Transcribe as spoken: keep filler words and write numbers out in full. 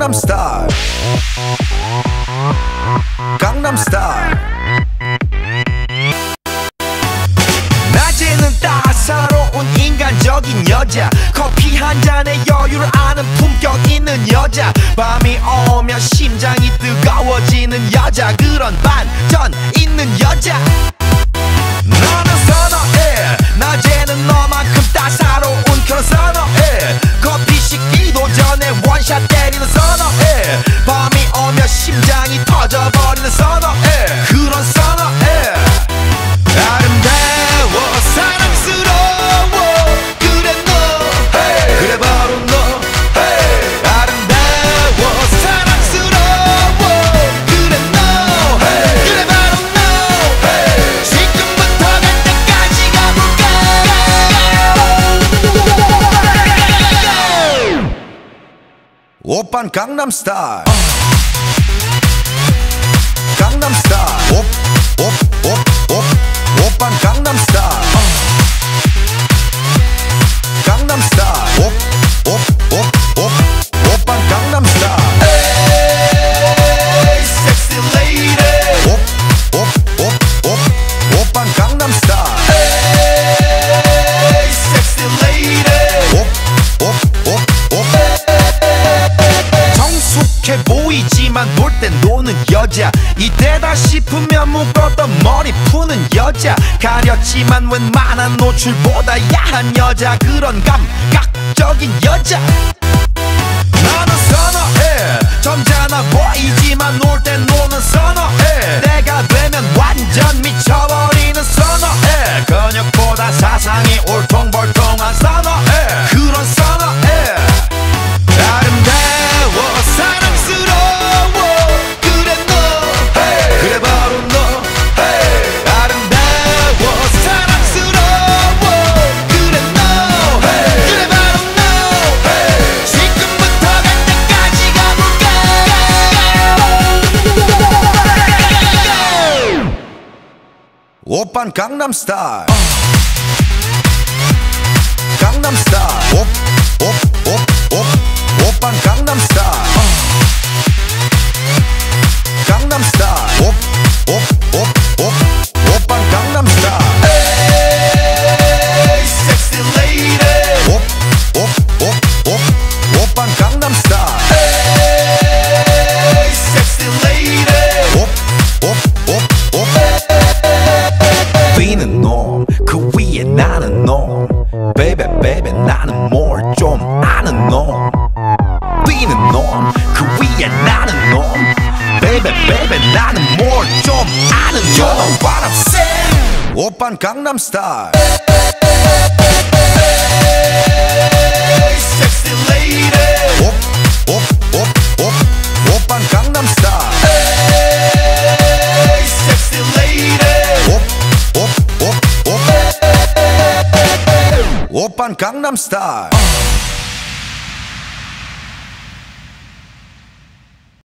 강남스타일 강남스타일 낮에는 따사로운 인간적인 여자 커피 한 잔에 여유를 아는 품격 있는 여자 밤이 오면 심장이 뜨거워지는 여자 그런 반전 있는 여자 너는 선어해 낮에는 너만큼 따사로운 그런 선어해 커피 식기도 전에 원샷 때리는 선어해 밤이 오면 심장이 터져버리는 선어해 그런 선어해 아름다워 사랑스러워 그래 너 hey. 그래 바로 너 hey. 아름다워 사랑스러워 그래 너 hey. 그래 바로 너 hey. 지금부터 갈 때까지 가볼까 오빤 강남스타일 강남스타일 옵, 옵, 옵, 옵 오빤 강남스타일 강남스타일 옵, 옵, 옵, 옵 오빤 강남스타일 에이 섹시 레이디 옵, 옵, 옵, 옵 오빤 강남스타일 에이 섹시 레이디 옵, 옵, 옵, 옵 성숙해 보이지만 놀 땐 노는 여자 이때다 싶으면 묶었던 머리 푸는 여자 가렸지만 웬만한 노출보다 야한 여자 그런 감각적인 여자 나는 선어해 점잖아 보이지만 놀 땐 노는 선어해 내가 되면 완전 미쳐버리는 선어해 근육보다 사상이 울퉁불퉁한 선어해 그런 선어해 아름다워 사랑스러워 그래 너 hey. 그래 바로 너 hey. 아름다워 사랑스러워 그래 너 hey. 그래 바로 너 hey. 지금부터 갈 때까지 가볼까 오빤 강남스타일 강남스타일 옵, 옵, 옵, 옵 오빤 강남스타일 강남스타일 옵, 옵, 옵, 옵 오빤 강남스타일 에이 섹시 레이디 옵, 옵, 옵, 옵 오빤 강남스타일 에이 섹시 레이디 옵, 옵, 옵, 옵 뛰는 놈 그 위에 나는 놈 베이베 베이베 나는 뭘 좀 아는 놈 뛰는 놈 그 위에 나는 놈 베이베 베이베 나는 뭘 좀 아는 놈 You know what I'm saying 오빤 강남스타일 Hey sexy lady 옵, 옵, 옵, 옵 오빤 강남스타일 Hey sexy lady 옵, 옵, 옵, 옵 오빤 강남스타일